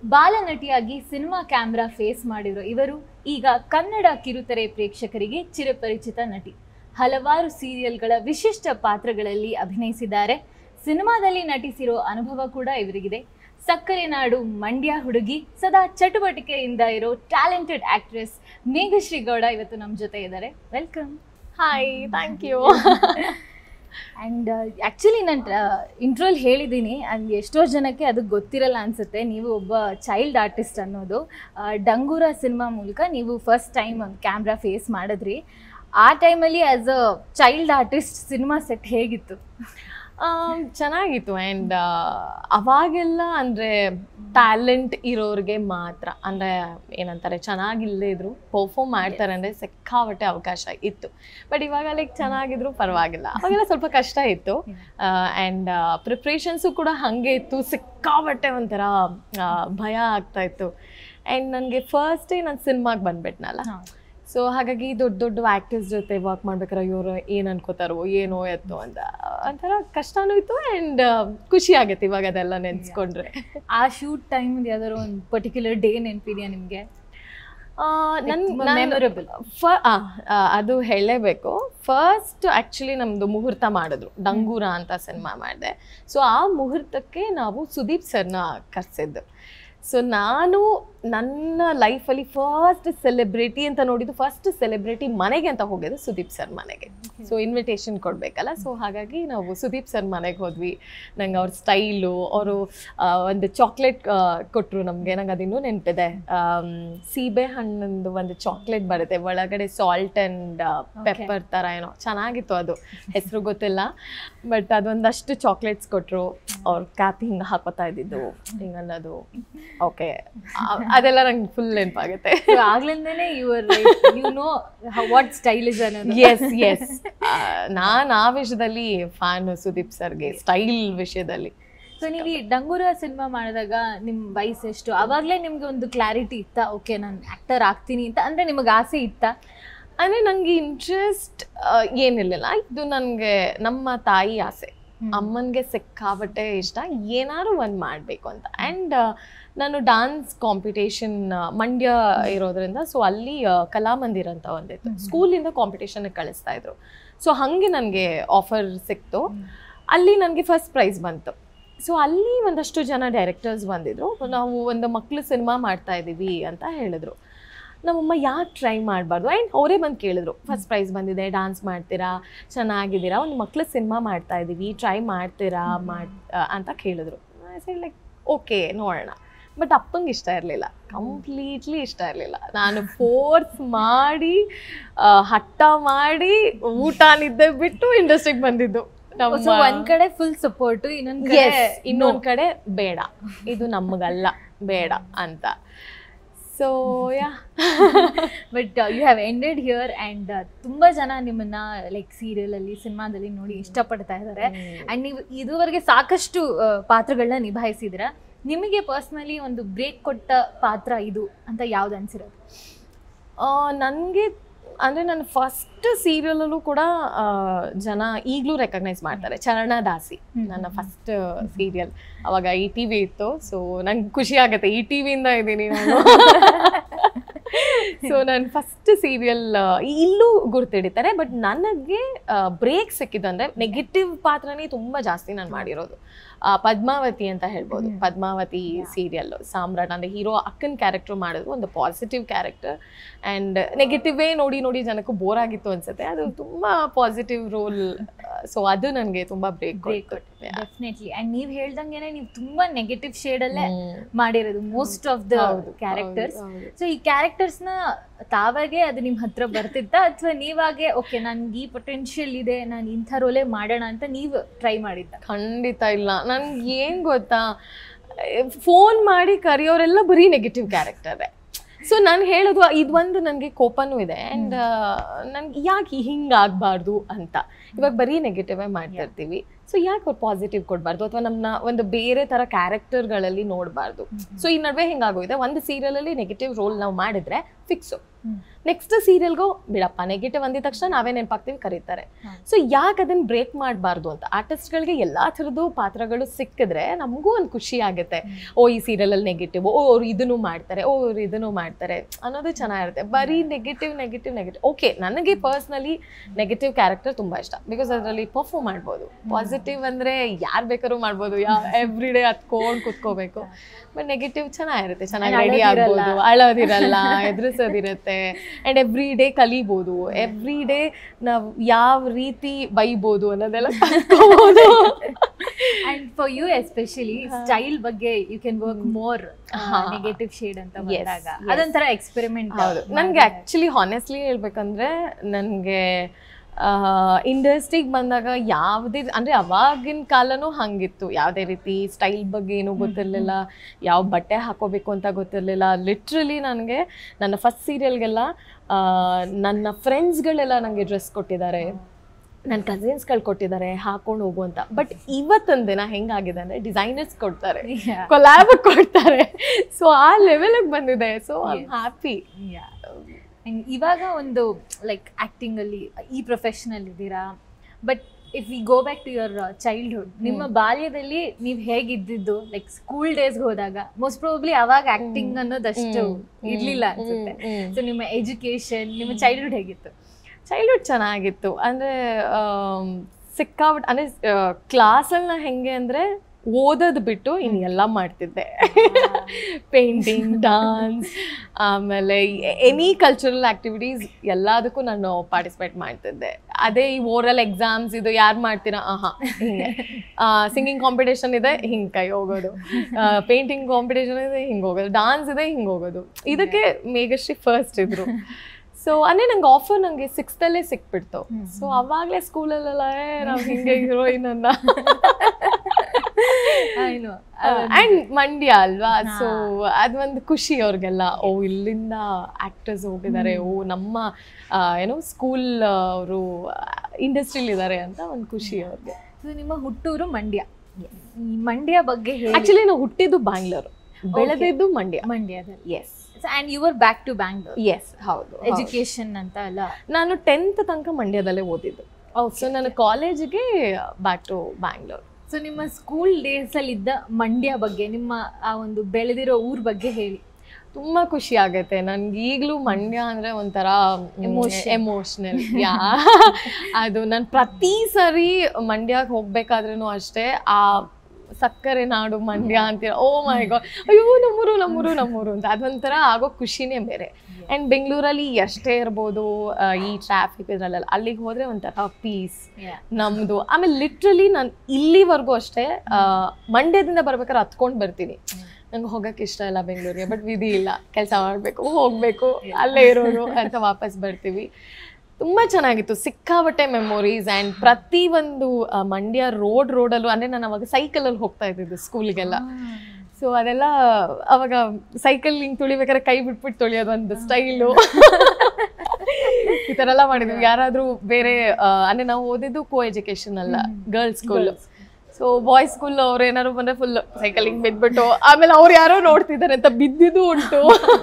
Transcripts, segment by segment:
ಬಾಲನಟಿಯಾಗಿ cinema camera face ಮಾಡಿರೋ ಇವರು ಈಗ ಕನ್ನಡ ಕಿರುತೆರೆ ಪ್ರೇಕ್ಷಕರಿಗೆ ಚಿರಪರಿಚಿತ ನಟಿ. ಹಲವಾರು ಸೀರಿಯಲ್ಗಳ ವಿಶಿಷ್ಟ ಪಾತ್ರಗಳಲ್ಲಿ ಅಭಿನಯಿಸಿದ್ದಾರೆ. ಸಿನಿಮಾದಲ್ಲಿ ನಟಿಸಿರೋ ಅನುಭವ ಕೂಡ ಇವರಿಗಿದೆ. ಸಕ್ಕರೆ ನಾಡು ಮಂಡ್ಯ ಹುಡುಗಿ, ಸದಾ ಚಟುವಟಿಕೆಯಿಂದ ಇರೋ ಟ್ಯಾಲೆಂಟೆಡ್ ಆಕ್ಟ್ರೆಸ್ ಮೇಘಶ್ರೀ ಗೌಡ ಇವತ್ತು ನಮ್ಮ ಜೊತೆ ಇದ್ದಾರೆ. Welcome. Hi, thank you. And actually ನಾನು ಇಂಟ್ರೋಲ್ ಹೇಳಿದ್ದೀನಿ, ಆ್ಯಂಡ್ ಎಷ್ಟೋ ಜನಕ್ಕೆ ಅದು ಗೊತ್ತಿರಲ್ಲ ಅನಿಸುತ್ತೆ. ನೀವು ಒಬ್ಬ ಚೈಲ್ಡ್ ಆರ್ಟಿಸ್ಟ್ ಅನ್ನೋದು. ಡಂಗೂರ ಸಿನಿಮಾ ಮೂಲಕ ನೀವು ಫಸ್ಟ್ ಟೈಮ್ ಒಂದು ಕ್ಯಾಮ್ರಾ ಫೇಸ್ ಮಾಡಿದ್ರಿ. ಆ ಟೈಮಲ್ಲಿ as a child artist cinema set ಹೇಗಿತ್ತು? ಚೆನ್ನಾಗಿತ್ತು. ಆ್ಯಂಡ್ ಅವಾಗೆಲ್ಲ ಅಂದರೆ ಟ್ಯಾಲೆಂಟ್ ಇರೋರಿಗೆ ಮಾತ್ರ, ಅಂದರೆ ಏನಂತಾರೆ, ಚೆನ್ನಾಗಿಲ್ಲದೇ ಇದ್ರು ಪರ್ಫಾರ್ಮ್ ಮಾಡ್ತಾರೆ ಅಂದರೆ ಸಿಕ್ಕಾಪಟ್ಟೆ ಅವಕಾಶ ಇತ್ತು. ಬಟ್ ಇವಾಗ ಲೈಕ್ ಚೆನ್ನಾಗಿದ್ರು ಪರವಾಗಿಲ್ಲ. ಅವಾಗೆಲ್ಲ ಸ್ವಲ್ಪ ಕಷ್ಟ ಇತ್ತು. ಆ್ಯಂಡ್ ಪ್ರಿಪ್ರೇಷನ್ಸು ಕೂಡ ಹಾಗೆ ಇತ್ತು. ಸಿಕ್ಕಾಪಟ್ಟೆ ಒಂಥರ ಭಯ ಆಗ್ತಾಯಿತ್ತು. ಆ್ಯಂಡ್ ನನಗೆ ಫಸ್ಟ್ ಡೇ ನಾನು ಸಿನಿಮಾಗೆ ಬಂದ್ಬಿಟ್ನಲ್ಲ, ಸೊ ಹಾಗಾಗಿ ದೊಡ್ಡ ದೊಡ್ಡ ಆ್ಯಕ್ಟರ್ಸ್ ಜೊತೆ ವರ್ಕ್ ಮಾಡ್ಬೇಕಾರೆ ಇವರು ಏನು ಅನ್ಕೋತಾರೋ ಏನೋ ಎತ್ತೋ ಅಂತ ಒಂಥರ ಕಷ್ಟನೂ ಇತ್ತು. ಆ್ಯಂಡ್ ಖುಷಿ ಆಗುತ್ತೆ ಇವಾಗ ಅದೆಲ್ಲ ನೆನೆಸ್ಕೊಂಡ್ರೆ. ಆ ಶೂಟ್ ಟೈಮ್ ಯಾವ್ದಾದ್ರು ಒಂದು ಪರ್ಟಿಕ್ಯುಲರ್ ಡೇ ನೆನಪಿದೆಯಾ ನಿಮಗೆ? ಮೆಮೊರೇಬಲ್ ಅದು ಹೇಳಲೇಬೇಕು. ಫಸ್ಟ್ ಆ್ಯಕ್ಚುಲಿ ನಮ್ಮದು ಮುಹೂರ್ತ ಮಾಡಿದ್ರು, ಡಂಗೂರ ಅಂತ ಸಿನಿಮಾ ಮಾಡಿದೆ. ಸೊ ಆ ಮುಹೂರ್ತಕ್ಕೆ ನಾವು ಸುದೀಪ್ ಸರ್ನ ಕರೆಸಿದ್ದು. ಸೊ ನಾನು ನನ್ನ ಲೈಫಲ್ಲಿ ಫಸ್ಟ್ ಸೆಲೆಬ್ರಿಟಿ ಅಂತ ನೋಡಿದ್ದು, ಫಸ್ಟ್ ಸೆಲೆಬ್ರಿಟಿ ಮನೆಗೆ ಅಂತ ಹೋಗಿದ್ದು ಸುದೀಪ್ ಸರ್ ಮನೆಗೆ. ಸೊ ಇನ್ವಿಟೇಷನ್ ಕೊಡಬೇಕಲ್ಲ, ಸೊ ಹಾಗಾಗಿ ನಾವು ಸುದೀಪ್ ಸರ್ ಮನೆಗೆ ಹೋದ್ವಿ. ನಂಗೆ ಅವ್ರ ಸ್ಟೈಲು, ಅವರು ಒಂದು ಚಾಕ್ಲೇಟ್ ಕೊಟ್ಟರು ನಮಗೆ. ನಂಗೆ ಅದಿನ್ನೂ ನೆನಪಿದೆ. ಸೀಬೆ ಹಣ್ಣಿಂದು ಒಂದು ಚಾಕ್ಲೇಟ್ ಬರುತ್ತೆ, ಒಳಗಡೆ ಸಾಲ್ಟ್ ಆ್ಯಂಡ್ ಪೆಪ್ಪರ್ ಥರ ಏನೋ, ಚೆನ್ನಾಗಿತ್ತು. ಅದು ಹೆಸರು ಗೊತ್ತಿಲ್ಲ, ಬಟ್ ಅದೊಂದಷ್ಟು ಚಾಕ್ಲೇಟ್ಸ್ ಕೊಟ್ಟರು. ಅವ್ರ ಕ್ಯಾಪ್ ಹಿಂಗೆ ಹಾಕೋತಾ ಇದ್ದಿದ್ದು, ಹಿಂಗೆ ಅನ್ನೋದು. ಓಕೆ, ಅದೆಲ್ಲ ನಂಗೆ ಫುಲ್ ನೆನಪಾಗುತ್ತೆ. ಆಗ್ಲಿಂದನೇ you know what style is ಅನ್ನೋದು. ಎಸ್ ನಾನು ಆ ವಿಷಯದಲ್ಲಿ ಫ್ಯಾನ್ ಸುದೀಪ್ ಸರ್ಗೆ, ಸ್ಟೈಲ್ ವಿಷಯದಲ್ಲಿ. ಸೊ ನೀವು ಈ ಡಂಗೂರ ಸಿನಿಮಾ ಮಾಡಿದಾಗ ನಿಮ್ಮ ವಯಸ್ಸು ಎಷ್ಟು? ಅವಾಗಲೇ ನಿಮ್ಗೆ ಒಂದು ಕ್ಲಾರಿಟಿ ಇತ್ತಾ, ಓಕೆ ನಾನು ಆ್ಯಕ್ಟರ್ ಆಗ್ತೀನಿ ಅಂತ? ಅಂದರೆ ನಿಮಗೆ ಆಸೆ ಇತ್ತಾ? ಅಂದರೆ ನನಗೆ ಇಂಟ್ರೆಸ್ಟ್ ಏನಿರಲಿಲ್ಲ. ಇದು ನನಗೆ ನಮ್ಮ ತಾಯಿ ಆಸೆ. ಅಮ್ಮನಿಗೆ ಸಿಕ್ಕಾಬಟ್ಟೆ ಇಷ್ಟ ಏನಾದ್ರು ಒಂದು ಮಾಡಬೇಕು ಅಂತ. ಆ್ಯಂಡ್ ನಾನು ಡಾನ್ಸ್ ಕಾಂಪಿಟೇಷನ್ ಮಂಡ್ಯ ಇರೋದ್ರಿಂದ, ಸೊ ಅಲ್ಲಿ ಕಲಾಮಂದಿರ ಅಂತ ಒಂದಿತ್ತು, ಸ್ಕೂಲಿಂದ ಕಾಂಪಿಟೇಷನ್ಗೆ ಕಳಿಸ್ತಾ ಇದ್ರು. ಸೊ ಹಾಗೆ ನನಗೆ ಆಫರ್ ಸಿಕ್ತು. ಅಲ್ಲಿ ನನಗೆ ಫಸ್ಟ್ ಪ್ರೈಸ್ ಬಂತು. ಸೊ ಅಲ್ಲಿ ಒಂದಷ್ಟು ಜನ ಡೈರೆಕ್ಟರ್ಸ್ ಬಂದಿದ್ರು. ನಾವು ಒಂದು ಮಕ್ಕಳು ಸಿನಿಮಾ ಮಾಡ್ತಾ ಇದ್ದೀವಿ ಅಂತ ಹೇಳಿದ್ರು. ನಮ್ಮಮ್ಮ ಯಾಕೆ ಟ್ರೈ ಮಾಡಬಾರ್ದು? ಆ್ಯಂಡ್ ಅವರೇ ಬಂದು ಕೇಳಿದ್ರು, ಫಸ್ಟ್ ಪ್ರೈಸ್ ಬಂದಿದೆ, ಡ್ಯಾನ್ಸ್ ಮಾಡ್ತೀರಾ, ಚೆನ್ನಾಗಿದ್ದೀರಾ, ಒಂದು ಮಕ್ಕಳು ಸಿನಿಮಾ ಮಾಡ್ತಾ ಇದ್ದೀವಿ, ಟ್ರೈ ಮಾಡ್ತೀರಾ ಅಂತ ಕೇಳಿದ್ರು. ಲೈಕ್ ಓಕೆ ನೋಡೋಣ. ಬಟ್ ಅಪ್ಪಂಗೆ ಇಷ್ಟ ಇರಲಿಲ್ಲ, ಕಂಪ್ಲೀಟ್ಲಿ ಇಷ್ಟ ಇರಲಿಲ್ಲ. ನಾನು ಫೋರ್ಸ್ ಮಾಡಿ, ಹಠ ಮಾಡಿ, ಊಟ ನಿದ್ದೆ ಬಿಟ್ಟು ಇಂಡಸ್ಟ್ರಿಗೆ ಬಂದಿದ್ದು. ಒಂದ್ ಕಡೆ ಫುಲ್ ಸಪೋರ್ಟು, ಇನ್ನೊಂದು ಕಡೆ ಬೇಡ, ಇದು ನಮಗಲ್ಲ, ಬೇಡ ಅಂತ. So yeah, but you have ended here. And ತುಂಬ ಜನ ನಿಮ್ಮನ್ನ ಲೈಕ್ ಸೀರಿಯಲಲ್ಲಿ, ಸಿನಿಮಾದಲ್ಲಿ ನೋಡಿ ಇಷ್ಟಪಡ್ತಾ ಇದ್ದಾರೆ. ಆ್ಯಂಡ್ ನೀವು ಇದುವರೆಗೆ ಸಾಕಷ್ಟು ಪಾತ್ರಗಳನ್ನ ನಿಭಾಯಿಸಿದ್ರ. ನಿಮಗೆ ಪರ್ಸ್ನಲಿ ಒಂದು ಬ್ರೇಕ್ ಕೊಟ್ಟ ಪಾತ್ರ ಇದು ಅಂತ ಯಾವ್ದು ಅನ್ಸಿರೋದು? ನನಗೆ ಅಂದರೆ ನನ್ನ ಫಸ್ಟ್ ಸೀರಿಯಲಲ್ಲೂ ಕೂಡ ಜನ ಈಗಲೂ ರೆಕಗ್ನೈಸ್ ಮಾಡ್ತಾರೆ. ಚರಣದಾಸಿ ನನ್ನ ಫಸ್ಟ್ ಸೀರಿಯಲ್. ಅವಾಗ ETV ಇತ್ತು. ಸೊ ನಂಗೆ ಖುಷಿ ಆಗುತ್ತೆ, ETVಯಿಂದ ಇದ್ದೀನಿ ನಾನು. ಸೊ ನನ್ನ ಫಸ್ಟ್ ಸೀರಿಯಲ್ ಇಲ್ಲೂ ಗುರ್ತಿಡಿತಾರೆ. ಬಟ್ ನನಗೆ ಬ್ರೇಕ್ ಸಿಕ್ಕಿದ್ದು ಅಂದರೆ ನೆಗೆಟಿವ್ ಪಾತ್ರನೇ ತುಂಬ ಜಾಸ್ತಿ ನಾನು ಮಾಡಿರೋದು. ಪದ್ಮಾವತಿ ಅಂತ ಹೇಳ್ಬೋದು. ಪದ್ಮಾವತಿ ಸೀರಿಯಲ್ಲು ಸಾಮ್ರಾಟ್ ಅಂದರೆ ಹೀರೋ ಅಕ್ಕನ ಕ್ಯಾರೆಕ್ಟರ್ ಮಾಡಿದ್ರು, ಒಂದು ಪಾಸಿಟಿವ್ ಕ್ಯಾರೆಕ್ಟರ್. ಆ್ಯಂಡ್ ನೆಗೆಟಿವೇ ನೋಡಿ ನೋಡಿ ಜನಕ್ಕೂ ಬೋರ್ ಆಗಿತ್ತು ಅನ್ಸುತ್ತೆ. ಅದು ತುಂಬ ಪಾಸಿಟಿವ್ ರೋಲ್. ಸೊ ಅದು ನನಗೆ ತುಂಬ ಬ್ರೇಕ್ ಕೊಟ್ಟು. ಡೆಫಿನೆಟ್ಲಿ. ಆ್ಯಂಡ್ ನೀವು ಹೇಳ್ದಂಗೆ ನೀವು ತುಂಬ ನೆಗೆಟಿವ್ ಶೇಡಲ್ಲೇ ಮಾಡಿರೋದು most of the characters. So ಈ ಕ್ಯಾರೆಕ್ಟರ್ಸ್ನ ತಾವಾಗೆ ಅದು ನಿಮ್ಮ ಹತ್ರ ಬರ್ತಿತ್ತಾ, ಅಥವಾ ನೀವಾಗೆ ಓಕೆ ನನ್ಗೆ ಈ ಪೊಟೆನ್ಷಿಯಲ್ ಇದೆ, ನಾನು ಇಂಥ ರೋಲೇ ಮಾಡೋಣ ಅಂತ ನೀವು ಟ್ರೈ ಮಾಡಿದ್ದ? ಖಂಡಿತ ಇಲ್ಲ. ನನ್ಗೆ ಏನು ಗೊತ್ತಾ, ಫೋನ್ ಮಾಡಿ ಕರೆಯೋರೆಲ್ಲ ಬರೀ ನೆಗೆಟಿವ್ ಕ್ಯಾರೆಕ್ಟರೇ. ಸೊ ನಾನು ಹೇಳೋದು ಇದೊಂದು ನನಗೆ ಕೋಪನೂ ಇದೆ. ಆ್ಯಂಡ್ ನನಗೆ ಯಾಕೆ ಹಿಂಗಾಗಬಾರ್ದು ಅಂತ. ಇವಾಗ ಬರೀ ನೆಗೆಟಿವೇ ಮಾಡ್ತಾ ಇರ್ತೀವಿ. ಸೊ ಯಾಕೆ ಅವ್ರು ಪಾಸಿಟಿವ್ ಕೊಡಬಾರ್ದು, ಅಥವಾ ನಮ್ಮನ್ನ ಒಂದು ಬೇರೆ ಥರ ಕ್ಯಾರೆಕ್ಟರ್ಗಳಲ್ಲಿ ನೋಡಬಾರ್ದು. ಸೊ ಈ ನಡುವೆ ಹಿಂಗಾಗೋಗಿದೆ. ಒಂದು ಸೀರಿಯಲಲ್ಲಿ ನೆಗೆಟಿವ್ ರೋಲ್ ನಾವು ಮಾಡಿದ್ರೆ ಫಿಕ್ಸು, ನೆಕ್ಸ್ಟ್ ಸೀರಿಯಲ್ಗೂ ಬಿಡಪ್ಪ ನೆಗೆಟಿವ್ ಅಂದಿದ ತಕ್ಷಣ ನಾವೇ ನೆನಪಾಗ್ತೀವಿ ಕರೀತಾರೆ. ಸೊ ಯಾಕೆ ಅದನ್ನ ಬ್ರೇಕ್ ಮಾಡಬಾರ್ದು ಅಂತ ಆರ್ಟಿಸ್ಟ್ಗಳಿಗೆ ಎಲ್ಲಾ ಥರದ್ದು ಪಾತ್ರಗಳು ಸಿಕ್ಕಿದ್ರೆ ನಮಗೂ ಒಂದು ಖುಷಿ ಆಗುತ್ತೆ. ಓ ಈ ಸೀರಿಯಲ್ ಅಲ್ಲಿ ನೆಗೆಟಿವ್, ಓ ಅವ್ರು ಇದನ್ನು ಮಾಡ್ತಾರೆ, ಓ ಅವ್ರು ಇದನ್ನು ಮಾಡ್ತಾರೆ ಅನ್ನೋದು ಚೆನ್ನಾಗಿರುತ್ತೆ. ಬರೀ ನೆಗೆಟಿವ್ ನೆಗೆಟಿವ್ ನೆಗೆಟಿವ್. ಓಕೆ, ನನಗೆ ಪರ್ಸ್ನಲಿ ನೆಗೆಟಿವ್ ಕ್ಯಾರೆಕ್ಟರ್ ತುಂಬಾ ಇಷ್ಟ, ಬಿಕಾಸ್ ಅದರಲ್ಲಿ ಪರ್ಫಾರ್ಮ್ ಮಾಡ್ಬೋದು. ಪಾಸಿಟಿವ್ ಅಂದ್ರೆ ಯಾರು ಬೇಕಾದ್ರೂ ಮಾಡ್ಬೋದು, ಎವ್ರಿ ಡೇ ಹತ್ಕೊಂಡು ಕುತ್ಕೋಬೇಕು. ಬಟ್ ನೆಗೆಟಿವ್ ಚೆನ್ನಾಗಿರುತ್ತೆ, ಚೆನ್ನಾಗಿ ರೆಡಿ ಆಗ್ಬೋದು, ಅಳೋದಿರಲ್ಲ, ಎದುರಿಸೋದಿರುತ್ತೆ, ಅಂಡ್ ಎವ್ರಿ ಡೇ ಕಲಿಬೋದು. ಎವ್ರಿ ಡೇ ನಾವು ಯಾವ ರೀತಿ ಬೈಬೋದು ಅನ್ನೋದೆಲ್ಲ ಕಲ್ತ್ಕೋಬಹುದು. And for you especially style ಬಗ್ಗೆ you can work more negative shade ಅಂತ ಬಂದಾಗ ಅದೊಂಥರ ಎಕ್ಸ್ಪೆರಿಮೆಂಟ್. ಹೌದು, ನನಗೆ ಆಕ್ಚುಲಿ ಹಾನೆಸ್ಟ್ಲಿ ಹೇಳ್ಬೇಕಂದ್ರೆ ನನಗೆ ಇಂಡಸ್ಟ್ರಿಗೆ ಬಂದಾಗ ಯಾವುದೇ ಅಂದರೆ ಅವಾಗಿನ ಕಾಲನೂ ಹಂಗಿತ್ತು. ಯಾವುದೇ ರೀತಿ ಸ್ಟೈಲ್ ಬಗ್ಗೆ ಏನೂ ಗೊತ್ತಿರಲಿಲ್ಲ, ಯಾವ ಬಟ್ಟೆ ಹಾಕೋಬೇಕು ಅಂತ ಗೊತ್ತಿರಲಿಲ್ಲ. ಲಿಟ್ರಲಿ ನನಗೆ ನನ್ನ ಫಸ್ಟ್ ಸೀರಿಯಲ್ಗೆಲ್ಲ ನನ್ನ ಫ್ರೆಂಡ್ಸ್ಗಳೆಲ್ಲ ನನಗೆ ಡ್ರೆಸ್ ಕೊಟ್ಟಿದ್ದಾರೆ, ನನ್ನ ಕಸಿನ್ಸ್ಗಳು ಕೊಟ್ಟಿದ್ದಾರೆ ಹಾಕೊಂಡು ಹೋಗು ಅಂತ. ಬಟ್ ಇವತ್ತೊಂದು ದಿನ ಹೆಂಗಾಗಿದೆ ಅಂದರೆ ಡಿಸೈನರ್ಸ್ ಕೊಡ್ತಾರೆ, ಕೊಲಾಬ್ ಕೊಡ್ತಾರೆ. ಸೊ ಆ ಲೆವೆಲಿಗೆ ಬಂದಿದೆ. So I am happy. ಇವಾಗ ಒಂದು ಲೈಕ್ ಆಕ್ಟಿಂಗ್ ಅಲ್ಲಿ ಈ ಪ್ರೊಫೆಷನಲ್ ಇದ್ದೀರಾ. But if we go back to your childhood, ನಿಮ್ಮ ಬಾಲ್ಯದಲ್ಲಿ ನೀವು ಹೇಗಿದ್ದಿದ್ದು, ಲೈಕ್ ಸ್ಕೂಲ್ ಡೇಸ್ಗೆ ಹೋದಾಗ ಮೋಸ್ಟ್ ಪ್ರಾಬಬ್ಲಿ ಅವಾಗ ಆಕ್ಟಿಂಗ್ ಅನ್ನೋದಷ್ಟು ಇರ್ಲಿಲ್ಲ ಅನ್ಸುತ್ತೆ. ಸೊ ನಿಮ್ಮ ಎಜುಕೇಶನ್, ನಿಮ್ಮ ಚೈಲ್ಡ್ಹುಡ್ ಹೇಗಿತ್ತು? ಚೈಲ್ಡ್ಹುಡ್ ಚೆನ್ನಾಗಿತ್ತು. ಅಂದರೆ ಸಿಕ್ಕಾಬಿಟ್ಟು ಅಂದರೆ ಕ್ಲಾಸಲ್ಲಿ ಹೆಂಗೆ ಅಂದರೆ ಓದೋದು ಬಿಟ್ಟು ಇನ್ನು ಎಲ್ಲ ಮಾಡ್ತಿದ್ದೆ. ಪೇಂಟಿಂಗ್, ಡಾನ್ಸ್, ಆಮೇಲೆ ಎನಿ ಕಲ್ಚರಲ್ ಆ್ಯಕ್ಟಿವಿಟೀಸ್ ಎಲ್ಲದಕ್ಕೂ ನಾನು ಪಾರ್ಟಿಸಿಪೇಟ್ ಮಾಡ್ತಿದ್ದೆ. ಅದೇ ಈ ಓರಲ್ ಎಕ್ಸಾಮ್ಸ್ ಇದು ಯಾರು ಮಾಡ್ತೀರಾ, ಹಿಂಗೆ ಸಿಂಗಿಂಗ್ ಕಾಂಪಿಟೇಷನ್ ಇದೆ ಹಿಂಗೆ ಕೈ ಹೋಗೋದು, ಪೇಂಟಿಂಗ್ ಕಾಂಪಿಟೇಷನ್ ಇದೆ ಹಿಂಗೆ ಹೋಗೋದು, ಡಾನ್ಸ್ ಇದೆ ಹಿಂಗೆ ಹೋಗೋದು. ಇದಕ್ಕೆ ಮೇಘಶ್ರೀ ಫಸ್ಟ್ ಇದ್ರು. ಸೊ ಅಂದರೆ ನಂಗೆ ಆಫರ್ ನನಗೆ 6th ಸಿಕ್ಬಿಡ್ತು. ಸೊ ಅವಾಗಲೇ ಸ್ಕೂಲಲ್ಲೆಲ್ಲ ನಾವು ಹಿಂಗೆ ಹೀರೋಯಿನ್ ಅನ್ನ. ಆ್ಯಂಡ್ ಮಂಡ್ಯ ಅಲ್ವಾ, ಸೊ ಅದೊಂದು ಖುಷಿ ಅವ್ರಿಗೆಲ್ಲ. ಓ ಇಲ್ಲಿಂದ ಆ್ಯಕ್ಟರ್ಸ್ ಹೋಗಿದ್ದಾರೆ, ಓ ನಮ್ಮ ಏನೋ ಸ್ಕೂಲ್ ಅವರು ಇಂಡಸ್ಟ್ರಿಲಿದ್ದಾರೆ ಅಂತ ಒಂದು ಖುಷಿ ಅವ್ರಿಗೆ. ಸೊ ನಿಮ್ಮ ಹುಟ್ಟೂರು ಮಂಡ್ಯ. ಈ ಮಂಡ್ಯ ಬಗ್ಗೆ ಆ್ಯಕ್ಚುಲಿ ನಾವು ಹುಟ್ಟಿದ್ದು ಬ್ಯಾಂಗ್ಳೂರು, ಬೆಳೆದಿದ್ದು ಮಂಡ್ಯದಲ್ಲಿ. Yes. And you were back to Bangalore. Yes, ಹೌದು. ಎಜುಕೇಶನ್ ಅಂತ ಅಲ್ಲ, ನಾನು 10th ತನಕ ಮಂಡ್ಯದಲ್ಲೇ ಓದಿದ್ದು. ಸೊ ನಾನು ಕಾಲೇಜಿಗೆ ಬ್ಯಾಕ್ ಟು ಬ್ಯಾಂಗ್ಳೂರ್. ಸೊ ನಿಮ್ಮ ಸ್ಕೂಲ್ ಡೇಸ್ ಅಲ್ಲಿ ಇದ್ದ ಮಂಡ್ಯ ಬಗ್ಗೆ, ನಿಮ್ಮ ಆ ಒಂದು ಬೆಳೆದಿರೋ ಊರ್ ಬಗ್ಗೆ ಹೇಳಿ. ತುಂಬ ಖುಷಿ ಆಗುತ್ತೆ ನನ್ಗೆ. ಈಗಲೂ ಮಂಡ್ಯ ಅಂದರೆ ಒಂಥರ ಎಮೋಷ್ನಲ್. ಅದು ನಾನು ಪ್ರತಿ ಸರಿ ಮಂಡ್ಯಕ್ಕೆ ಹೋಗ್ಬೇಕಾದ್ರೂ ಅಷ್ಟೇ, ಆ ಸಕ್ಕರೆ ನಾಡು ಮಂಡ್ಯ ಅಂತೀರ, ಓ ಮೈ ಗಾಡ್, ಅಯ್ಯೋ ನಮ್ಮೂರು ಅಂತ ಅದೊಂಥರ ಆಗೋ ಖುಷಿನೇ ಬೇರೆ. ಆ್ಯಂಡ್ ಬೆಂಗಳೂರಲ್ಲಿ ಎಷ್ಟೇ ಇರ್ಬೋದು ಈ ಟ್ರಾಫಿಕ್ ಇದ್ರಲ್ಲ, ಅಲ್ಲಿಗೆ ಹೋದರೆ ಒಂಥರ ಪೀಸ್ ನಮ್ಮದು. ಆಮೇಲೆ ಲಿಟ್ರಲಿ ನಾನು ಇಲ್ಲಿವರೆಗೂ ಅಷ್ಟೇ ಮಂಡ್ಯದಿಂದ ಬರ್ಬೇಕಾದ್ರೆ ಹತ್ಕೊಂಡು ಬರ್ತೀನಿ. ನಂಗೆ ಹೋಗೋಕ್ಕೆ ಇಷ್ಟ ಇಲ್ಲ ಬೆಂಗಳೂರಿಗೆ, ಬಟ್ ವಿಧಿ ಇಲ್ಲ, ಕೆಲಸ ಮಾಡಬೇಕು, ಹೋಗಬೇಕು, ಅಲ್ಲೇ ಇರೋರು ಅಂತ ವಾಪಸ್ ಬರ್ತೀವಿ. ತುಂಬ ಚೆನ್ನಾಗಿತ್ತು, ಸಿಕ್ಕಾಬಟ್ಟೆ ಮೆಮೊರೀಸ್. ಆ್ಯಂಡ್ ಪ್ರತಿಯೊಂದು ಮಂಡ್ಯ ರೋಡಲ್ಲೂ ಅಂದರೆ ನಾನು ಅವಾಗ ಸೈಕಲಲ್ಲಿ ಹೋಗ್ತಾ ಇದ್ದಿದ್ದು ಸ್ಕೂಲಿಗೆಲ್ಲ. ಸೊ ಅದೆಲ್ಲ ಅವಾಗ ಸೈಕಲ್ ಹಿಂಗೆ ತುಳಿಬೇಕಾದ್ರೆ ಕೈ ಬಿಟ್ಬಿಟ್ಟು ತೊಳಿಯೋದು ಒಂದು ಸ್ಟೈಲು. ಈ ಥರ ಎಲ್ಲ ಮಾಡಿದ್ವಿ. ಯಾರಾದರೂ ಬೇರೆ ಅಂದರೆ ನಾವು ಓದಿದ್ದು ಕೋ ಎಜುಕೇಷನ್ ಅಲ್ಲ, girls school. So boys school ಅವ್ರು ಏನಾದ್ರು ಬಂದರೆ ಫುಲ್ ಸೈಕಲ್ ಹಿಂಗೆ ಬಿದ್ದುಬಿಟ್ಟು ಆಮೇಲೆ ಅವ್ರು ಯಾರೋ ನೋಡ್ತಿದ್ದಾರೆ ಅಂತ ಬಿದ್ದಿದ್ದು ಉಂಟು.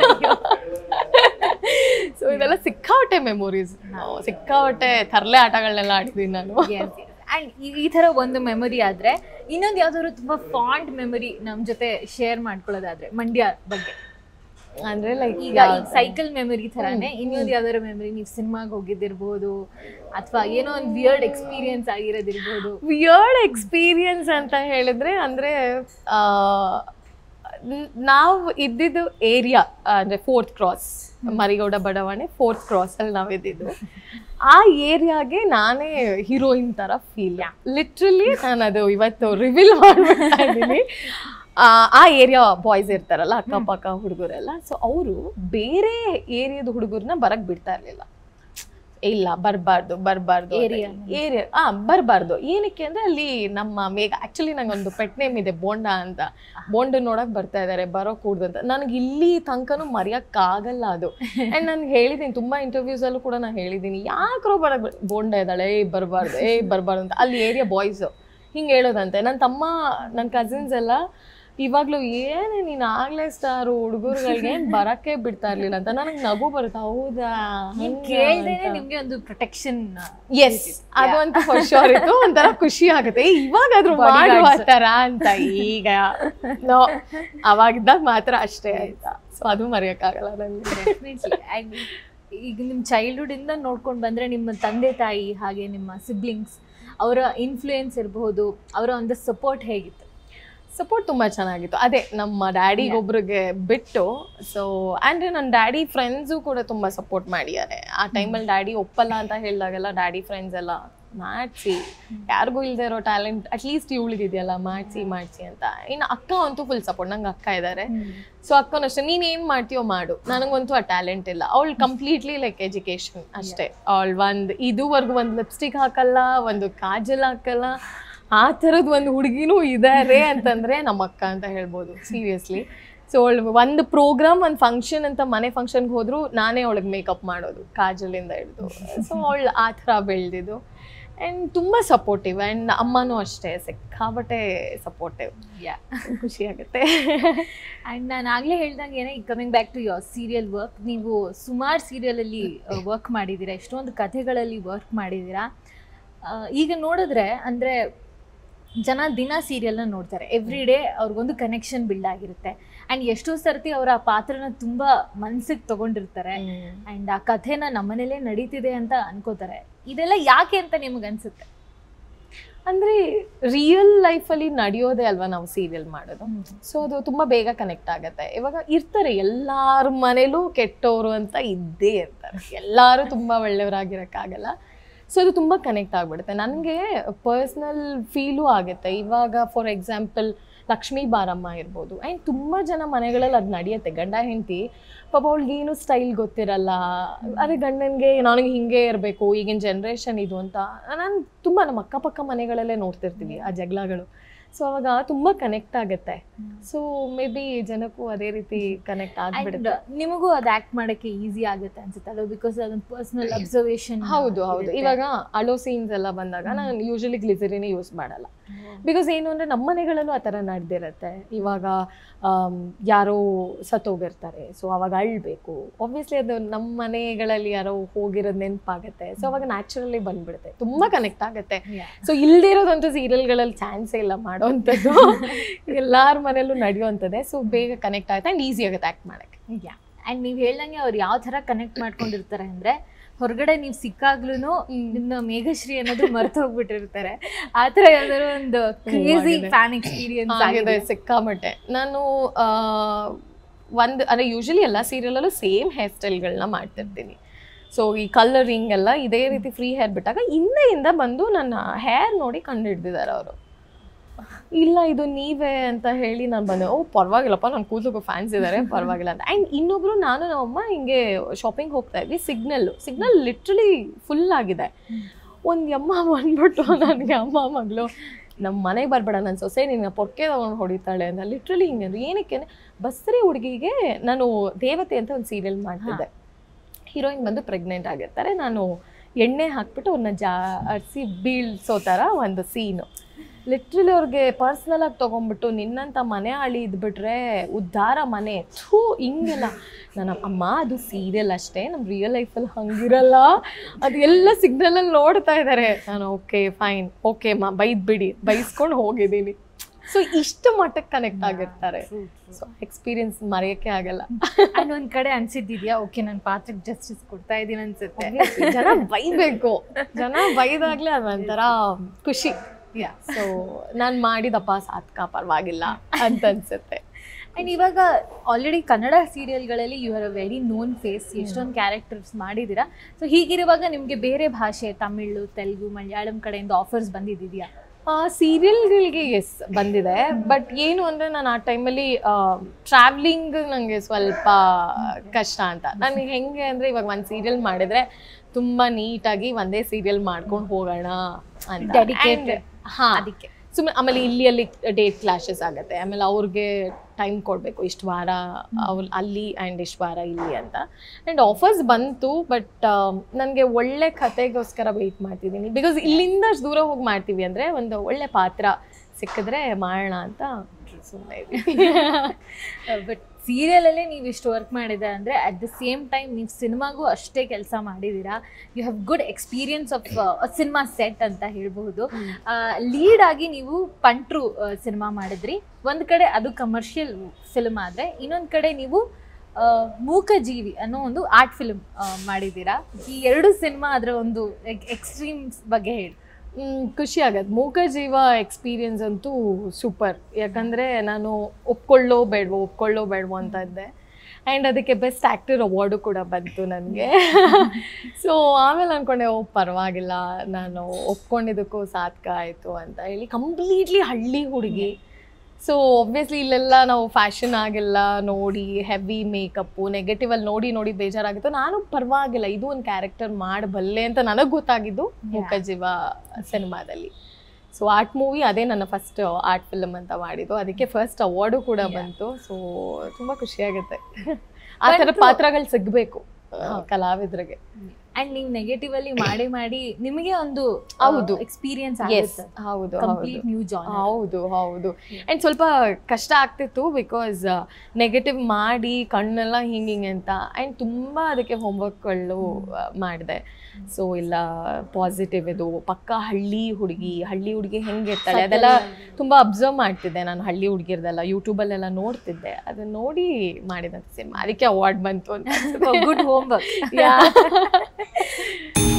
ಸೊ ಇದೆಲ್ಲ ಸಿಕ್ಕಾಬಟ್ಟೆ ಮೆಮೊರೀಸ್, ಸಿಕ್ಕಾಬಟ್ಟೆ ತರಲೆ ಆಟಗಳನ್ನೆಲ್ಲ ಆಡಿದ್ದೀನಿ ನಾನು. ಆ್ಯಂಡ್ ಈ ಥರ ಒಂದು ಮೆಮೊರಿ ಆದರೆ ಇನ್ನೊಂದು ಯಾವ್ದಾದ್ರು ತುಂಬ ಫಾಂಡ್ ಮೆಮೊರಿ ನಮ್ಮ ಜೊತೆ ಶೇರ್ ಮಾಡ್ಕೊಳ್ಳೋದಾದ್ರೆ ಮಂಡ್ಯ ಬಗ್ಗೆ, ಅಂದರೆ ಲೈಕ್ ಈಗ ಸೈಕಲ್ ಮೆಮೊರಿ ಥರನೇ ಇನ್ನೊಂದು ಯಾವ್ದಾದ್ರು ಮೆಮೊರಿ, ನೀವು ಸಿನಿಮಾಗೆ ಹೋಗಿದ್ದಿರ್ಬೋದು ಅಥವಾ ಏನೋ ಒಂದು ವಿಯರ್ಡ್ ಎಕ್ಸ್ಪೀರಿಯನ್ಸ್ ಆಗಿರೋದಿರ್ಬೋದು. ವಿಯರ್ಡ್ ಎಕ್ಸ್ಪೀರಿಯನ್ಸ್ ಅಂತ ಹೇಳಿದ್ರೆ ಅಂದರೆ ನಾವು ಇದ್ದಿದ್ದು ಏರಿಯಾ ಅಂದರೆ 4th ಕ್ರಾಸ್, ಮರಿಗೌಡ ಬಡಾವಣೆ 4th ಕ್ರಾಸಲ್ಲಿ ನಾವು ಇದ್ದಿದ್ದು. ಆ ಏರಿಯಾಗೆ ನಾನೇ ಹೀರೋಯಿನ್ ಥರ ಫೀಲ್. ಲಿಟ್ರಲಿ ನಾನು ಅದು ಇವತ್ತು ರಿವೀಲ್ ಮಾಡ್ಬಿಡ್ತಾ ಇದ್ದೀನಿ. ಆ ಏರಿಯಾ ಬಾಯ್ಸ್ ಇರ್ತಾರಲ್ಲ, ಅಕ್ಕಪಕ್ಕ ಹುಡುಗರೆಲ್ಲ, ಸೊ ಅವರು ಬೇರೆ ಏರಿಯಾದ ಹುಡುಗರನ್ನ ಬರಕ್ಕೆ ಬಿಡ್ತಾ ಇರಲಿಲ್ಲ. ಇಲ್ಲ ಬರಬಾರ್ದು ಏರಿಯಾ ಬರಬಾರ್ದು. ಏನಕ್ಕೆ ಅಂದರೆ ಅಲ್ಲಿ ನಮ್ಮ ಆ್ಯಕ್ಚುಲಿ ನಂಗೊಂದು ಪೆಟ್ ನೇಮ್ ಇದೆ ಬೋಂಡ ಅಂತ. ಬೋಂಡ ನೋಡೋಕೆ ಬರ್ತಾ ಇದ್ದಾರೆ, ಬರೋ ಕೂಡ್ದು ಅಂತ. ನನಗೆ ಇಲ್ಲಿ ತನಕನೂ ಮರೆಯೋಕ್ಕಾಗಲ್ಲ ಅದು. ಆ್ಯಂಡ್ ನಾನು ಹೇಳಿದ್ದೀನಿ ತುಂಬ ಇಂಟರ್ವ್ಯೂಸಲ್ಲೂ ಕೂಡ ನಾನು ಹೇಳಿದ್ದೀನಿ, ಯಾಕ್ರೋ ಬರೋಕ್ಕೆ ಬೋಂಡ ಇದ್ದಾಳೆ, ಬರಬಾರ್ದು ಅಂತ. ಅಲ್ಲಿ ಏರಿಯಾ ಬಾಯ್ಸು ಹಿಂಗೆ ಹೇಳೋದಂತೆ. ನನ್ನ ತಮ್ಮ, ನನ್ನ ಕಸಿನ್ಸ್ ಎಲ್ಲ ಇವಾಗ್ಲೂ ಏನೇ ನೀನ್ ಆಗ್ಲೇ ಸ್ಟಾರು ಹುಡುಗರುಗಳಿಗೆ ಬರಕ್ಕೆ ಬಿಡ್ತಾ ಇರ್ಲಿಲ್ಲ ಅಂತ ನನಗೆ ನಗು ಬರುತ್ತೆ. ಹೌದಾ ಕೇಳ್ದೇನೆ ನಿಮ್ಗೆ ಒಂದು ಪ್ರೊಟೆಕ್ಷನ್. ಎಸ್, ಅದು ಅಂತ ಫಸ್ಟ್ ಶೋರ್ ಇತ್ತು, ಒಂಥರ ಖುಷಿ ಆಗುತ್ತೆ ಇವಾಗಾದ್ರೂ ಮಾಡುವ ತರ ಅಂತ. ಈಗ ಅವಾಗಿದ್ದಾಗ ಮಾತ್ರ ಅಷ್ಟೇ ಆಯ್ತಾ, ಸೊ ಅದು ಮರೆಯಕ್ಕಾಗಲ್ಲ ನನಗೆ. ಈಗ ನಿಮ್ಮ ಚೈಲ್ಡ್ಹುಡ್ ಇಂದ ನೋಡ್ಕೊಂಡು ಬಂದ್ರೆ ನಿಮ್ಮ ತಂದೆ ತಾಯಿ ಹಾಗೆ ನಿಮ್ಮ ಸಿಬ್ಲಿಂಗ್ಸ್ ಅವರ ಇನ್ಫ್ಲೂಯೆನ್ಸ್ ಇರಬಹುದು, ಅವರ ಒಂದು ಸಪೋರ್ಟ್ ಹೇಗಿತ್ತು? ಸಪೋರ್ಟ್ ತುಂಬ ಚೆನ್ನಾಗಿತ್ತು. ಅದೇ ನಮ್ಮ ಡ್ಯಾಡಿಗೆ ಒಬ್ರಿಗೆ ಬಿಟ್ಟು, ಸೊ ಅಂದರೆ ನನ್ನ ಡ್ಯಾಡಿ ಫ್ರೆಂಡ್ಸು ಕೂಡ ತುಂಬ ಸಪೋರ್ಟ್ ಮಾಡಿದ್ದಾರೆ. ಆ ಟೈಮಲ್ಲಿ ಡ್ಯಾಡಿ ಒಪ್ಪಲ್ಲ ಅಂತ ಹೇಳಿದಾಗೆಲ್ಲ ಡ್ಯಾಡಿ ಫ್ರೆಂಡ್ಸ್ ಎಲ್ಲ ಮಾಡಿಸಿ, ಯಾರಿಗೂ ಇಲ್ಲದೆ ಇರೋ ಟ್ಯಾಲೆಂಟ್ ಅಟ್ಲೀಸ್ಟ್ ಇವಳಿಗಿದೆಯಲ್ಲ ಮಾಡಿಸಿ ಅಂತ. ಇನ್ನು ಅಕ್ಕ ಅಂತೂ ಫುಲ್ ಸಪೋರ್ಟ್, ನಂಗೆ ಅಕ್ಕ ಇದ್ದಾರೆ. ಸೊ ಅಕ್ಕನೂ ಅಷ್ಟೇ, ನೀನು ಏನು ಮಾಡ್ತೀಯೋ ಮಾಡು, ನನಗಂತೂ ಆ ಟ್ಯಾಲೆಂಟ್ ಇಲ್ಲ. ಅವಳು ಕಂಪ್ಲೀಟ್ಲಿ ಲೈಕ್ ಎಜುಕೇಷನ್ ಅಷ್ಟೇ. ಅವಳು ಇದುವರೆಗೂ ಒಂದು ಲಿಪ್ಸ್ಟಿಕ್ ಹಾಕಲ್ಲ, ಒಂದು ಕಾಜಲ್ ಹಾಕಲ್ಲ, ಆ ಥರದ್ದು ಒಂದು ಹುಡುಗಿನೂ ಇದ್ದಾರೆ ಅಂತಂದರೆ ನಮ್ಮ ಅಕ್ಕ ಅಂತ ಹೇಳ್ಬೋದು ಸೀರಿಯಸ್ಲಿ. ಸೊ ಅವಳು ಒಂದು ಪ್ರೋಗ್ರಾಮ್, ಒಂದು ಫಂಕ್ಷನ್ ಅಂತ ಮನೆ ಫಂಕ್ಷನ್ಗೆ ಹೋದ್ರು ನಾನೇ ಅವಳಿಗೆ ಮೇಕಪ್ ಮಾಡೋದು, ಕಾಜಲಿಂದ ಹಿಡಿದು. ಸೊ ಅವಳು ಆ ಥರ ಬೆಳೆದಿದ್ದು. ಆ್ಯಂಡ್ ತುಂಬ ಸಪೋರ್ಟಿವ್. ಆ್ಯಂಡ್ ಅಮ್ಮನೂ ಅಷ್ಟೇ ಸಿಕ್ಕಾಬಟ್ಟೆ ಸಪೋರ್ಟಿವ್. ಖುಷಿ ಆಗುತ್ತೆ. ಆ್ಯಂಡ್ ನಾನು ಆಗಲೇ ಹೇಳ್ದಂಗೆ ಈ coming back to your serial work, ನೀವು ಸುಮಾರು ಸೀರಿಯಲಲ್ಲಿ ವರ್ಕ್ ಮಾಡಿದ್ದೀರಾ, ಎಷ್ಟೊಂದು ಕಥೆಗಳಲ್ಲಿ ವರ್ಕ್ ಮಾಡಿದ್ದೀರಾ. ಈಗ ನೋಡಿದ್ರೆ ಅಂದರೆ ಜನ ದಿನ ಸೀರಿಯಲ್ನ ನೋಡ್ತಾರೆ, ಎವ್ರಿ ಡೇ ಅವ್ರಿಗೊಂದು ಕನೆಕ್ಷನ್ ಬಿಲ್ಡ್ ಆಗಿರುತ್ತೆ. ಆ್ಯಂಡ್ ಎಷ್ಟೋ ಸರ್ತಿ ಅವರ ಆ ಪಾತ್ರನ ತುಂಬ ಮನ್ಸಿಗೆ ತೊಗೊಂಡಿರ್ತಾರೆ. ಆ್ಯಂಡ್ ಆ ಕಥೆನ ನಮ್ಮನೇಲೇ ನಡೀತಿದೆ ಅಂತ ಅನ್ಕೋತಾರೆ. ಇದೆಲ್ಲ ಯಾಕೆ ಅಂತ ನಿಮ್ಗೆ ಅನ್ಸುತ್ತೆ? ಅಂದರೆ ರಿಯಲ್ ಲೈಫಲ್ಲಿ ನಡೆಯೋದೇ ಅಲ್ವಾ ನಾವು ಸೀರಿಯಲ್ ಮಾಡೋದು. ಸೊ ಅದು ತುಂಬ ಬೇಗ ಕನೆಕ್ಟ್ ಆಗುತ್ತೆ. ಇವಾಗ ಇರ್ತಾರೆ ಎಲ್ಲರ ಮನೇಲೂ ಕೆಟ್ಟವರು ಅಂತ ಇದ್ದೇ ಇರ್ತಾರೆ, ಎಲ್ಲರೂ ತುಂಬ ಒಳ್ಳೆಯವರಾಗಿರೋಕ್ಕಾಗಲ್ಲ. ಸೊ ಅದು ತುಂಬ ಕನೆಕ್ಟ್ ಆಗಿಬಿಡುತ್ತೆ. ನನಗೆ ಪರ್ಸ್ನಲ್ ಫೀಲು ಆಗುತ್ತೆ. ಇವಾಗ ಫಾರ್ ಎಕ್ಸಾಂಪಲ್ ಲಕ್ಷ್ಮೀ ಬಾರಮ್ಮ ಇರ್ಬೋದು. ಆ್ಯಂಡ್ ತುಂಬ ಜನ ಮನೆಗಳಲ್ಲಿ ಅದು ನಡೆಯುತ್ತೆ. ಗಂಡ ಹೆಂಡತಿ ಪಾಪ ಅವಳಿಗೇನು ಸ್ಟೈಲ್ ಗೊತ್ತಿರಲ್ಲ, ಅದೇ ಗಂಡನಿಗೆ ನನಗೆ ಹಿಂಗೆ ಇರಬೇಕು, ಈಗಿನ ಜನ್ರೇಷನ್ ಇದು ಅಂತ. ನಾನು ತುಂಬ ನಮ್ಮ ಅಕ್ಕಪಕ್ಕ ಮನೆಗಳಲ್ಲೇ ನೋಡ್ತಿರ್ತೀವಿ ಆ ಜಗಳಗಳು. ಸೊ ಅವಾಗ ತುಂಬ ಕನೆಕ್ಟ್ ಆಗುತ್ತೆ. ಸೊ ಮೇ ಬಿ ಜನಕ್ಕೂ ಅದೇ ರೀತಿ ಕನೆಕ್ಟ್ ಆಗಿಬಿಡುತ್ತೆ. ನಿಮಗೂ ಅದು ಆ್ಯಕ್ಟ್ ಮಾಡೋಕ್ಕೆ ಈಸಿ ಆಗುತ್ತೆ ಅನ್ಸುತ್ತೆ ಅಲ್ಲ, ಬಿಕಾಸ್ ಅದೊಂದು ಪರ್ಸನಲ್ ಅಬ್ಸರ್ವೇಷನ್. ಹೌದು. ಇವಾಗ ಅಳೋ ಸೀನ್ಸ್ ಎಲ್ಲ ಬಂದಾಗ ನಾನು ಯೂಶಲಿ ಗ್ಲಿಸರಿನೇ ಯೂಸ್ ಮಾಡಲ್ಲ. ಬಿಕಾಸ್ ಏನು ಅಂದರೆ ನಮ್ಮ ಮನೆಗಳಲ್ಲೂ ಆ ಥರ ನಡೆದಿರುತ್ತೆ. ಇವಾಗ ಯಾರೋ ಸತ್ತೋಗಿರ್ತಾರೆ, ಸೊ ಅವಾಗ ಅಳ್ಬೇಕು. ಆಬ್ವಿಯಸ್ಲಿ ಅದು ನಮ್ಮ ಮನೆಗಳಲ್ಲಿ ಯಾರೋ ಹೋಗಿರೋದು ನೆನಪಾಗುತ್ತೆ. ಸೊ ಅವಾಗ ನ್ಯಾಚುರಲಿ ಬಂದ್ಬಿಡುತ್ತೆ, ತುಂಬ ಕನೆಕ್ಟ್ ಆಗುತ್ತೆ. ಸೊ ಇಲ್ಲದೇ ಇರೋದಂತೂ ಸೀರಿಯಲ್ಗಳಲ್ಲಿ ಚಾನ್ಸೇ ಇಲ್ಲ ಮಾಡೋವಂಥದ್ದು. ಎಲ್ಲರ ಮನೆಯಲ್ಲೂ ನಡೆಯುವಂಥದ್ದೇ. ಸೊ ಬೇಗ ಕನೆಕ್ಟ್ ಆಗುತ್ತೆ ಆ್ಯಂಡ್ ಈಸಿ ಆಗುತ್ತೆ ಆ್ಯಕ್ಟ್ ಮಾಡೋಕ್ಕೆ. ಆ್ಯಂಡ್ ನೀವು ಹೇಳ್ದಂಗೆ ಅವ್ರು ಯಾವ ಥರ ಕನೆಕ್ಟ್ ಮಾಡ್ಕೊಂಡಿರ್ತಾರೆ ಅಂದರೆ, ಹೊರಗಡೆ ನೀವು ಸಿಕ್ಕಾಗ್ಲೂ ನಿಮ್ಮ ಮೇಘಶ್ರೀ ಅನ್ನೋದು ಮರ್ತೋಗ್ಬಿಟ್ಟಿರ್ತಾರೆ. ಆ ಥರ ಯಾವ್ದಾದ್ರು ಒಂದು ಕ್ರೇಜಿ ಫ್ಯಾನ್ ಎಕ್ಸ್ಪೀರಿಯನ್ಸ್ ಆಗಿದೆ? ಸಿಕ್ಕಾಮಟ್ಟೆ. ನಾನು ಅಂದರೆ ಯೂಶಲಿ ಎಲ್ಲ ಸೀರಿಯಲಲ್ಲೂ ಸೇಮ್ ಹೇರ್ ಸ್ಟೈಲ್ಗಳನ್ನ ಮಾಡ್ತಿರ್ತೀನಿ. ಸೊ ಈ ಕಲರಿಂಗ್ ಎಲ್ಲ ಇದೇ ರೀತಿ ಫ್ರೀ ಹೇರ್ ಬಿಟ್ಟಾಗ ಹಿಂದೆಯಿಂದ ಬಂದು ನನ್ನ ಹೇರ್ ನೋಡಿ ಕಂಡು ಹಿಡ್ದಿದ್ದಾರೆ ಅವರು. ಇಲ್ಲ ಇದು ನೀವೇ ಅಂತ ಹೇಳಿ ನಾನು ಬಂದೆ. ಓ ಪರವಾಗಿಲ್ಲಪ್ಪ, ನನ್ನ ಕೂದಲಿಗೂ ಫ್ಯಾನ್ಸ್ ಇದ್ದಾರೆ, ಪರವಾಗಿಲ್ಲ ಅಂತ. ಆ್ಯಂಡ್ ಇನ್ನೊಬ್ರು ನಾನು ನಮ್ಮಮ್ಮ ಹಿಂಗೆ ಶಾಪಿಂಗ್ ಹೋಗ್ತಾ ಇದ್ವಿ. ಸಿಗ್ನಲ್ ಲಿಟ್ರಲಿ ಫುಲ್ ಆಗಿದೆ. ಒಂದು ಅಮ್ಮ ಬಂದ್ಬಿಟ್ಟು ನನಗೆ, ಅಮ್ಮ ಮಗಳು ನಮ್ಮ ಮನೆಗೆ ಬರಬೇಡ, ನನ್ನ ಸೊಸೆ ನಿನ್ನ ಪೊರ್ಕೆ ತಗೊಂಡು ಹೊಡಿತಾಳೆ ಅಂತ ಲಿಟ್ರಲಿ ಹಿಂಗೆ ಅಂದರು. ಏನಕ್ಕೆ? ಬಸ್ರಿ ಹುಡುಗಿಗೆ ನಾನು ದೇವತೆ ಅಂತ ಒಂದು ಸೀರಿಯಲ್ ಮಾಡ್ತಿದ್ದೆ. ಹೀರೋಯಿನ್ ಬಂದು ಪ್ರೆಗ್ನೆಂಟ್ ಆಗಿರ್ತಾರೆ. ನಾನು ಎಣ್ಣೆ ಹಾಕ್ಬಿಟ್ಟು ಅವ್ರನ್ನ ಜಾರಿಸಿ ಬೀಳ್ಸೋ ಥರ ಒಂದು ಸೀನು. ಲಿಟ್ರಲಿ ಅವ್ರಿಗೆ ಪರ್ಸ್ನಲ್ ಆಗಿ ತೊಗೊಂಡ್ಬಿಟ್ಟು, ನಿನ್ನಂಥ ಮನೆ ಹಳಿ ಇದ್ಬಿಟ್ರೆ ಉದ್ಧಾರ ಮನೆ ಥೂ ಹಿಂಗೆಲ್ಲ. ನನ್ನ ಅಮ್ಮ ಅದು ಸೀರಿಯಲ್ ಅಷ್ಟೇ, ನಮ್ಮ ರಿಯಲ್ ಲೈಫಲ್ಲಿ ಹಂಗಿರಲ್ಲ, ಅದು ಎಲ್ಲ ಸಿಗ್ನಲಲ್ಲಿ ನೋಡ್ತಾ ಇದ್ದಾರೆ. ನಾನು ಓಕೆ ಫೈನ್, ಓಕೆ ಅಮ್ಮ ಬೈದ್ಬಿಡಿ, ಬೈಸ್ಕೊಂಡು ಹೋಗಿದ್ದೀನಿ. ಸೊ ಇಷ್ಟು ಮಟ್ಟಕ್ಕೆ ಕನೆಕ್ಟ್ ಆಗಿರ್ತಾರೆ. ಸೊ ಎಕ್ಸ್ಪೀರಿಯನ್ಸ್ ಮರೆಯೋಕ್ಕೆ ಆಗಲ್ಲ. ಆ್ಯಂಡ್ ಒಂದು ಕಡೆ ಅನ್ಸಿದ್ದಿದ್ಯಾ, ಓಕೆ ನನ್ನ ಪಾತ್ರಕ್ಕೆ ಜಸ್ಟಿಸ್ ಕೊಡ್ತಾ ಇದ್ದೀನಿ ಅನ್ಸುತ್ತೆ? ಜನ ಬೈಬೇಕು, ಜನ ಬೈದಾಗ್ಲೇ ಅದು ಒಂಥರ ಖುಷಿ. ಸೊ ನಾನು ಮಾಡಿದಪ್ಪ ಸಾರ್ಥಕ, ಪರವಾಗಿಲ್ಲ ಅಂತ ಅನ್ಸುತ್ತೆ. ಆ್ಯಂಡ್ ಇವಾಗ ಆಲ್ರೆಡಿ ಕನ್ನಡ ಸೀರಿಯಲ್ಗಳಲ್ಲಿ you are a very known face, ಎಷ್ಟೊಂದು ಕ್ಯಾರೆಕ್ಟರ್ಸ್ ಮಾಡಿದ್ದೀರಾ. ಸೊ ಹೀಗಿರುವಾಗ ನಿಮಗೆ ಬೇರೆ ಭಾಷೆ, ತಮಿಳು, ತೆಲುಗು, ಮಲಯಾಳಂ ಕಡೆಯಿಂದ ಆಫರ್ಸ್ ಬಂದಿದೆಯಾ? ಸೀರಿಯಲ್ಗಳಿಗೆ ಎಸ್ ಬಂದಿದೆ. ಬಟ್ ಏನು ಅಂದರೆ ನಾನು ಆ ಟೈಮಲ್ಲಿ ಟ್ರಾವ್ಲಿಂಗ್ ನನಗೆ ಸ್ವಲ್ಪ ಕಷ್ಟ ಅಂತ. ನನಗೆ ಹೆಂಗೆ ಅಂದರೆ ಇವಾಗ ಒಂದು ಸೀರಿಯಲ್ ಮಾಡಿದರೆ ತುಂಬ ನೀಟಾಗಿ ಒಂದೇ ಸೀರಿಯಲ್ ಮಾಡ್ಕೊಂಡು ಹೋಗೋಣ ಅಂತ ಡೆಡಿಕೇಟೆಡ್. ಹಾಂ, ಅದಕ್ಕೆ ಸುಮ್ಮನೆ. ಆಮೇಲೆ ಅಲ್ಲಿ ಡೇಟ್ ಕ್ಲಾಶಸ್ ಆಗುತ್ತೆ. ಆಮೇಲೆ ಅವ್ರಿಗೆ ಟೈಮ್ ಕೊಡಬೇಕು, ಇಷ್ಟು ವಾರ ಅವ್ರು ಅಲ್ಲಿ ಆ್ಯಂಡ್ ಇಷ್ಟು ವಾರ ಇಲ್ಲಿ ಅಂತ. ಆ್ಯಂಡ್ ಆಫರ್ಸ್ ಬಂತು, ಬಟ್ ನನಗೆ ಒಳ್ಳೆ ಕತೆಗೋಸ್ಕರ ವೆಯ್ಟ್ ಮಾಡ್ತಿದ್ದೀನಿ. ಬಿಕಾಸ್ ಇಲ್ಲಿಂದ ಅಷ್ಟು ದೂರ ಹೋಗಿ ಮಾಡ್ತೀವಿ ಅಂದರೆ ಒಂದು ಒಳ್ಳೆ ಪಾತ್ರ ಸಿಕ್ಕಿದ್ರೆ ಮಾಡೋಣ ಅಂತ ಸುಮ್ಮನೆ ಬಟ್ ಸೀರಿಯಲಲ್ಲೇ ನೀವು ಇಷ್ಟು ವರ್ಕ್ ಮಾಡಿದೆ ಅಂದರೆ ಅಟ್ ದ ಸೇಮ್ ಟೈಮ್ ನೀವು ಸಿನಿಮಾಗೂ ಅಷ್ಟೇ ಕೆಲಸ ಮಾಡಿದ್ದೀರಾ. You have good experience of cinema set ಅಂತ ಹೇಳ್ಬಹುದು. ಲೀಡ್ ಆಗಿ ನೀವು ಪಂಟ್ರು ಸಿನಿಮಾ ಮಾಡಿದ್ರಿ. ಒಂದು ಕಡೆ ಅದು ಕಮರ್ಷಿಯಲ್ ಫಿಲ್ಮ್ ಆದರೆ ಇನ್ನೊಂದು ಕಡೆ ನೀವು ಮೂಕಜೀವಿ ಅನ್ನೋ ಒಂದು ಆರ್ಟ್ ಫಿಲ್ಮ್ ಮಾಡಿದ್ದೀರಾ. ಈ ಎರಡು ಸಿನಿಮಾ ಅದರ ಒಂದು ಎಕ್ಸ್ಟ್ರೀಮ್ಸ್ ಬಗ್ಗೆ ಹೇಳಿ. ಖುಷಿ ಆಗತ್ತೆ. ಮೂಕಜೀವ ಎಕ್ಸ್ಪೀರಿಯನ್ಸ್ ಅಂತೂ ಸೂಪರ್. ಯಾಕಂದರೆ ನಾನು ಒಪ್ಕೊಳ್ಳೋ ಬೇಡವೋ ಅಂತ ಇದ್ದೆ. ಆ್ಯಂಡ್ ಅದಕ್ಕೆ ಬೆಸ್ಟ್ ಆ್ಯಕ್ಟರ್ ಅವಾರ್ಡು ಕೂಡ ಬಂತು ನನಗೆ. ಸೊ ಆಮೇಲೆ ಅಂದ್ಕೊಂಡೆ ಪರವಾಗಿಲ್ಲ, ನಾನು ಒಪ್ಕೊಂಡಿದ್ದಕ್ಕೂ ಸಾರ್ಥಕ ಆಯಿತು ಅಂತ ಹೇಳಿ. ಕಂಪ್ಲೀಟ್ಲಿ ಹಳ್ಳಿ ಹುಡುಗಿ. ಸೊ ಒಬ್ವಿಯಸ್ಲಿ ಇಲ್ಲೆಲ್ಲ ನಾವು ಫ್ಯಾಷನ್ ಆಗೆಲ್ಲ ನೋಡಿ ಹೆವಿ ಮೇಕಪ್ಪು ನೆಗೆಟಿವಲ್ಲಿ ನೋಡಿ ಬೇಜಾರಾಗಿತ್ತು. ನಾನು ಪರವಾಗಿಲ್ಲ, ಇದು ಒಂದು ಕ್ಯಾರೆಕ್ಟರ್ ಮಾಡಬಲ್ಲೆ ಅಂತ ನನಗೆ ಗೊತ್ತಾಗಿದ್ದು ಮೂಕಜೀವ ಸಿನಿಮಾದಲ್ಲಿ. ಸೊ ಆರ್ಟ್ ಮೂವಿ ಅದೇ ನನ್ನ ಫಸ್ಟ್ ಆರ್ಟ್ ಫಿಲಮ್ ಅಂತ ಮಾಡಿದ್ದು. ಅದಕ್ಕೆ ಫಸ್ಟ್ ಅವಾರ್ಡು ಕೂಡ ಬಂತು. ಸೊ ತುಂಬ ಖುಷಿಯಾಗುತ್ತೆ. ಆ ಥರ ಪಾತ್ರಗಳು ಸಿಗಬೇಕು ಕಲಾವಿದರಿಗೆ. ಅಂಡ್ ನೀವು ನೆಗೆಟಿವ್ ಅಲ್ಲಿ ಮಾಡಿ ನಿಮಗೆ ಒಂದು ಹೌದು ಎಕ್ಸ್ಪೀರಿಯನ್ಸ್ ಹೌದು ಕಂಪ್ಲೀಟ್ ನ್ಯೂ ಜಾನ್. ಹೌದು ಅಂಡ್ ಸ್ವಲ್ಪ ಕಷ್ಟ ಆಗ್ತಿತ್ತು. ಬಿಕಾಸ್ ನೆಗೆಟಿವ್ ಮಾಡಿ ಕಣ್ಣೆಲ್ಲ ಹಿಂಗೆ ಅಂತ. ಅಂಡ್ ತುಂಬಾ ಅದಕ್ಕೆ ಹೋಮ್ವರ್ಕ್ಗಳು ಮಾಡಿದೆ. ಸೊ ಇಲ್ಲ ಪಾಸಿಟಿವ್ ಇದು ಪಕ್ಕ ಹಳ್ಳಿ ಹುಡುಗಿ ಹೆಂಗಿರ್ತಾಳೆ ಅದೆಲ್ಲ ತುಂಬಾ ಅಬ್ಸರ್ವ್ ಮಾಡ್ತಿದ್ದೆ ನಾನು. ಹಳ್ಳಿ ಹುಡುಗಿರ್ದೆಲ್ಲ ಯೂಟ್ಯೂಬಲ್ಲೆಲ್ಲ ನೋಡ್ತಿದ್ದೆ. ಅದನ್ನ ನೋಡಿ ಮಾಡಿದಂತ ಸಿನಿಮಾ. ಅದಕ್ಕೆ ಅವಾರ್ಡ್ ಬಂತು ಅಂತ. Good homework.